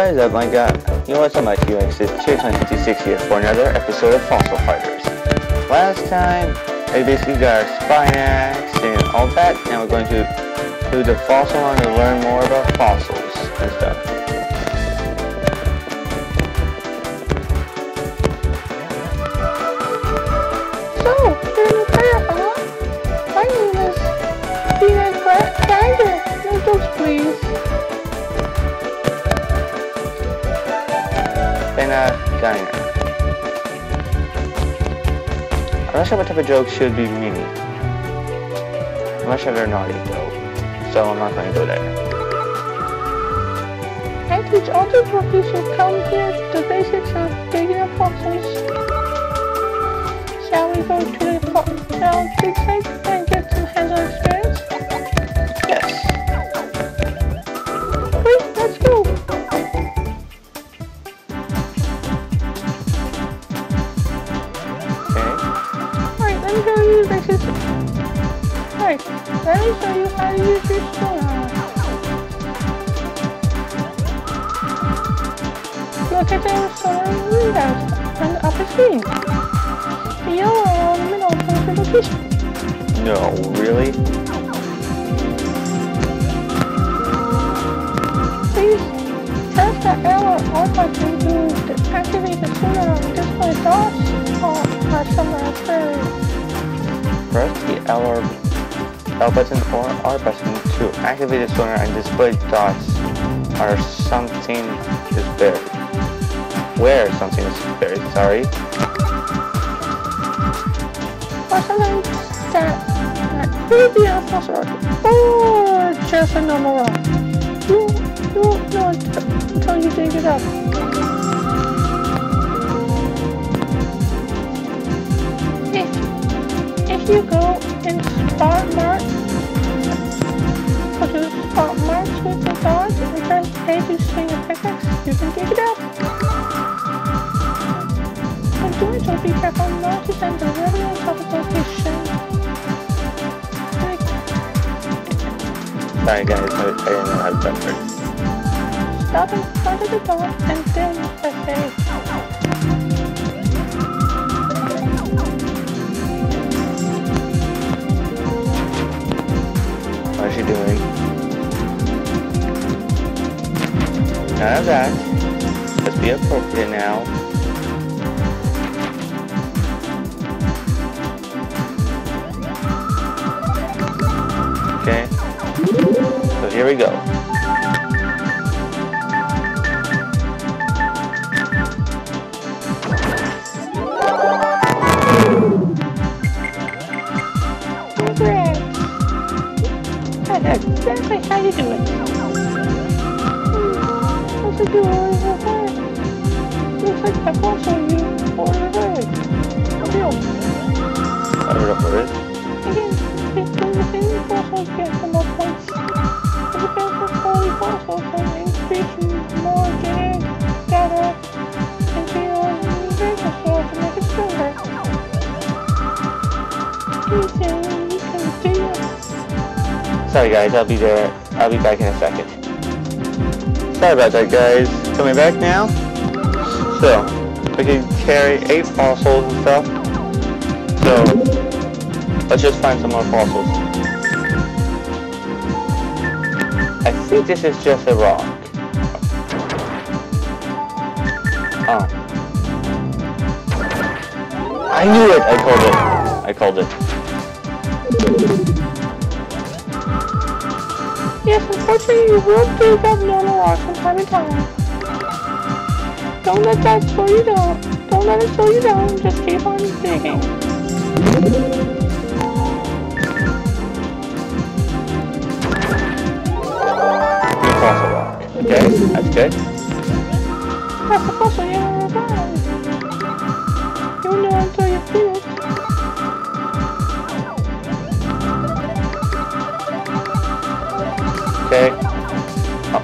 What is up, my guy? You know what's up, my T-Rex? It's Tier2260 here for another episode of Fossil Fighters. Last time, I basically got our spine axe and all that. Now we're going to do the fossil one to learn more about fossils and stuff. So, you're a new player, huh? My name is Peanut Geiger. No jokes, please. Diner. I'm not sure what type of jokes should be meaning. I'm not sure they're naughty though, so I'm not going to go there. I teach all the rookies who come here the basics of digging up fossils. Shall we go to the dig site and get some hands-on experience? Yes. Great, let's go. Let me show you the basics. Right, let me show you how to use your sonar. Look at the sonar windows on the upper screen. The yellow arrow in the middle shows your location. No, really? Please press the L or R button to activate the sonar display dots or somewhere further. Press the L button or R button to activate the sonar and display dots or something is buried. Where something is buried, sorry. Or something that could be a fossil rock or just a normal rock. You won't know until you dig it up. If you go and spot mark, go to spot marks with the dots and press A to swing a pickaxe, you can dig it up. When doing so, be careful not to stand directly on top of the location. Sorry guys, I didn't know how to do that. Stop in front of the door and then press A. What is she doing? None of that. Let's be appropriate now. Okay. So here we go. That's exactly how you do it. What's it doing over there? Looks like that fossil you ordered early. Real. Ordered up for it. Again, it's the same fossils get from more points. The defense for quality fossils can increase more genetic data into your invention store to make it stronger. Anything you can do. Sorry guys, I'll be there. I'll be back in a second. Sorry about that guys. Coming back now. So, we can carry 8 fossils and stuff. So, let's just find some more fossils. I think this is just a rock. Oh. I knew it! I called it. Yes, unfortunately you will dig up normal rocks from time to time. Don't let that slow you down. Don't let it slow you down. Just keep on digging. New fossil rock. Okay, that's good. That's the fossil you never found. You won't know until you feel it. Okay. Oh.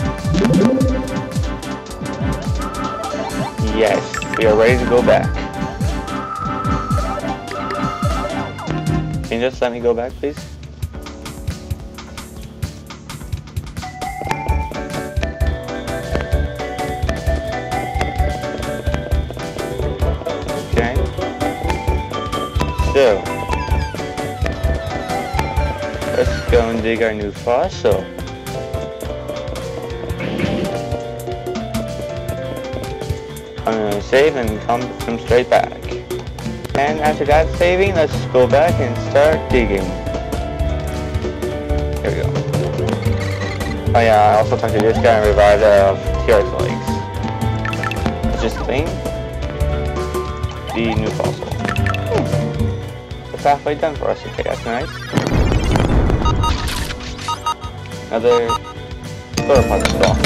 Yes, we are ready to go back. Can you just let me go back, please? let's go and dig our new fossil. I'm gonna save and come straight back. And after that saving, let's go back and start digging. Here we go. Oh yeah, I also talked to this guy and revived T-Rex legs. Let's just clean the new fossil. It's halfway done for us. Okay, that's nice. Another sauropod skull.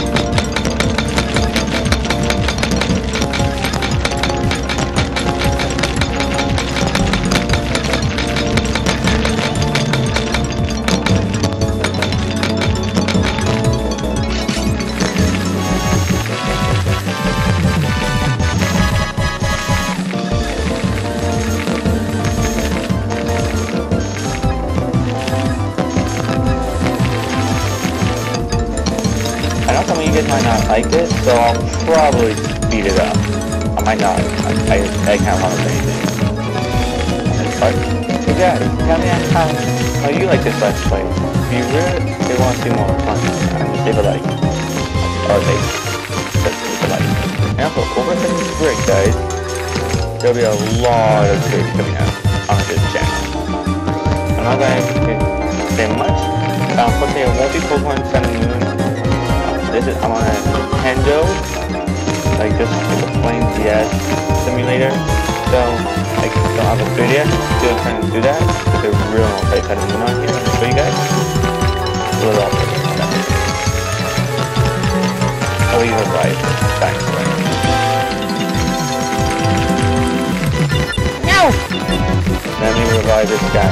Some of you guys might not like this, so I'll probably speed it up. I might not. I can't want to say anything. But, hey guys, tell me how you like this Let's Play. If you really want to see more content, just leave a like. Or leave a like. And also, over at this break, guys, there'll be a lot of series coming out on this channel. I'm not going to say much. Unfortunately, it won't be Pokemon Sun and Moon. I'm on a Nintendo, like just like a plain DS simulator, so I don't have a 3DS, still trying to do that, but they're real nice Sun and Moon on here, I'll show you guys. A little off of that. I'll leave a right, thanks, No! Let me revive this guy.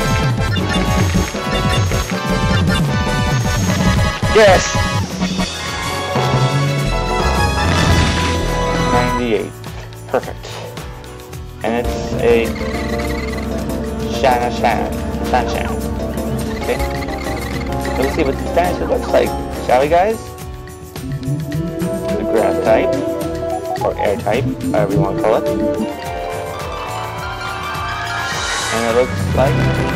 Yes! 98. Perfect. And it's a Shan. Okay. Let's see what this dinosaur looks like, shall we, guys? The grass type, or air type, however you want to call it. And it looks like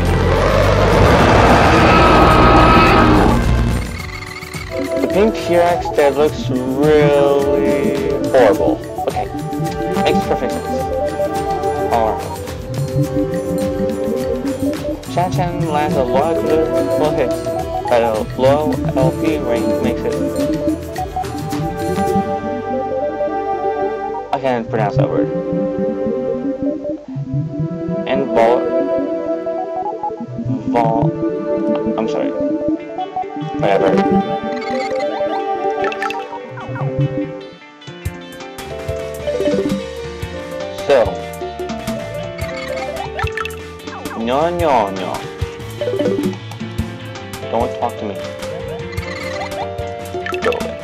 the pink T-Rex that looks really horrible. Okay, makes perfect sense. Alright. Shan lands a lot of critical hits, but a low LP rank makes it. I can't pronounce that word. And I'm sorry. Whatever. So, no. Don't talk to me. Go away.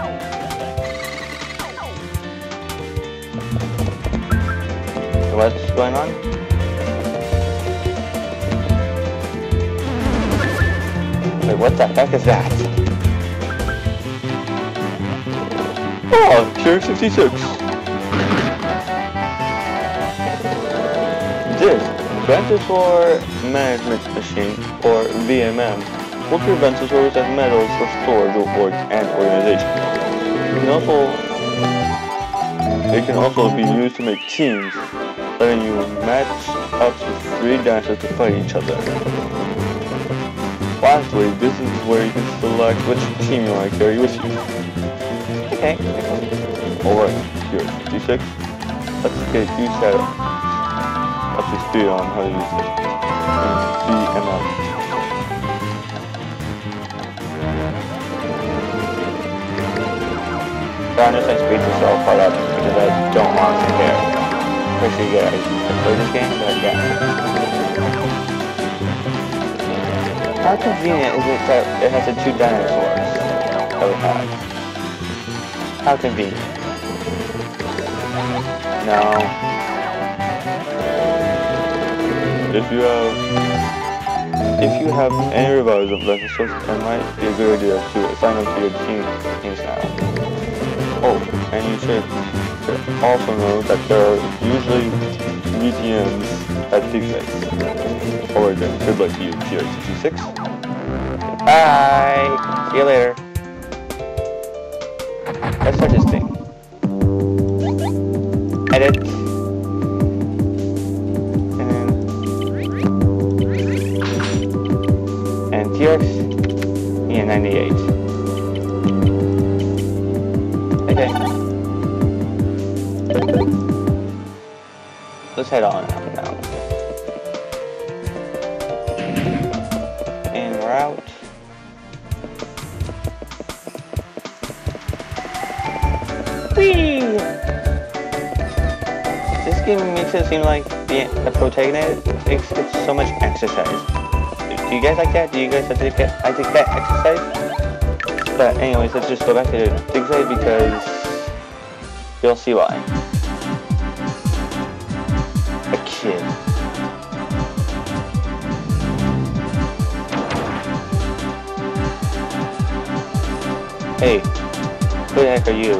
So what's going on? Wait, what the heck is that? Oh, T-Rex 66. This Venusaur Management Machine, or VMM, will treat Venusaurs as metals for storage and organization. It can also be used to make teams, letting you match up to 3 dinosaurs to fight each other. Lastly, this is where you can select which team you want to carry with you. Okay. Alright, here, D6. Let's get you set up. Up to speed on how to use it. VMM. So I'm just going to speed this all part up because I don't want to care. Especially you guys play this game, but yeah. How convenient is it that it has the 2 dinosaurs that we have? How convenient. No. If you have any revives of Venusaurs, it might be a good idea to sign up to your teams now. Oh, and you should also know that there are usually VTMs at Dig Sites. Alright then, good luck to you, TR66. Bye! See you later. Let's start this thing. Edit. And TX. Yeah, 98. Okay. Let's head on out now. And we're out. Whee! This game makes it seem like the protagonist gets so much exercise. Do you guys like that? Do you guys like to get exercise? But anyways, let's just go back to the dig site because you'll see why. A kid. Hey, who the heck are you?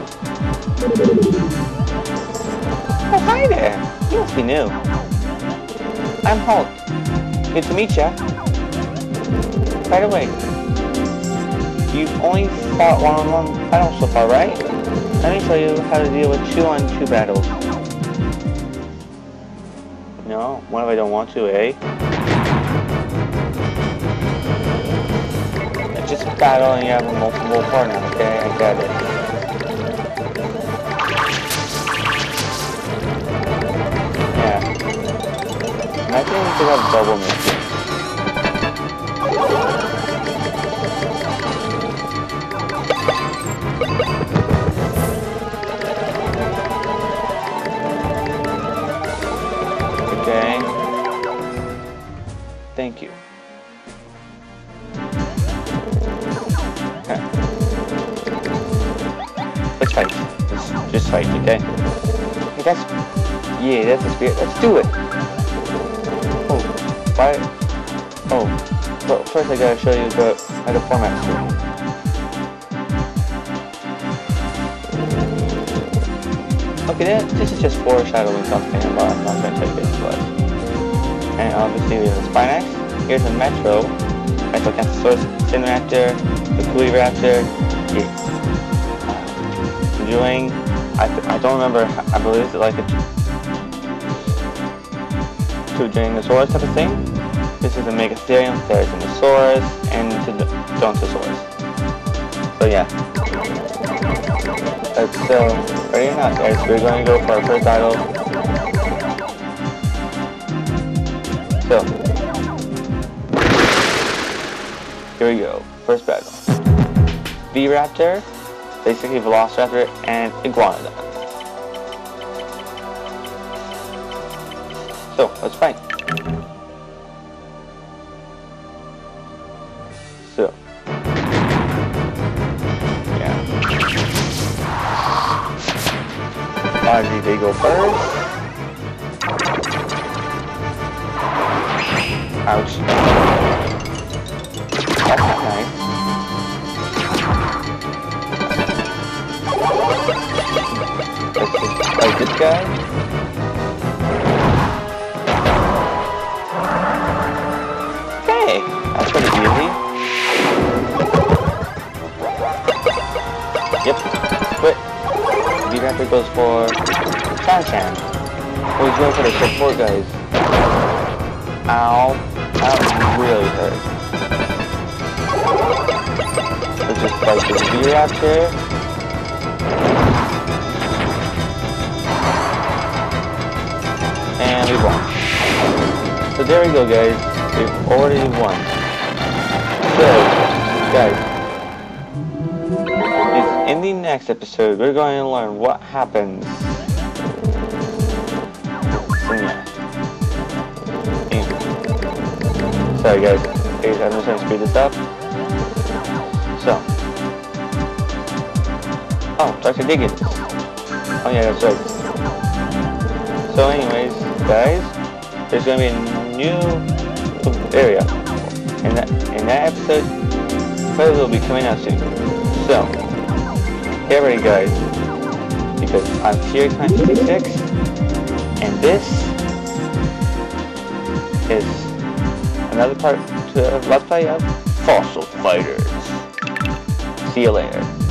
Oh, hi there! You must be new. I'm Hulk. Good to meet ya. By the way, you've only fought one-on-one battles so far, right? Let me tell you how to deal with 2-on-2 battles. No? What if I don't want to, eh? Just battle and you have a multiple partner, okay? I got it. Yeah. I think we should have double missions. Okay. Thank you. Let's fight. Just fight, okay? Hey, that's the spirit. Let's do it. Oh, why? Oh, but first I gotta show you how the format's doing. Okay, this is just foreshadowing something about I'm not gonna tell you this was. And obviously we have a Spinax. Here's a Metro Cancer Cineraptor, the Coolie Raptor. Yeah. Doing, I don't remember, I believe it's like a Tyrannosaurus type of thing. This is a Megastherium, there's a Nosaurus, and the Dontosaurus. So yeah. Ready or not guys, we're going to go for our first battle. So, here we go, first battle. V-Raptor, basically Velociraptor and Iguanodon. So, let's fight. So, yeah. Ozzy, they go first. Ouch. That's not nice. Let's just fight this guy. Hey, that's pretty easy. Yep, quit. V-Raptor goes for Chan-Chan. Oh, he's going for the support guys. Ow, that really hurt. Let's just fight this V-Raptor. And we won. So there we go guys, we've already won. So, guys, in the next episode, we're going to learn what happens. So yeah. Sorry guys, I'm just going to speed this up. So. Oh, Dr. Diggins. Oh yeah, that's right. So anyways, guys, there's going to be a new area. And that episode probably will be coming out soon. So, get ready guys, because I'm TX66, and this is another part to Let's Play of Fossil Fighters. See you later.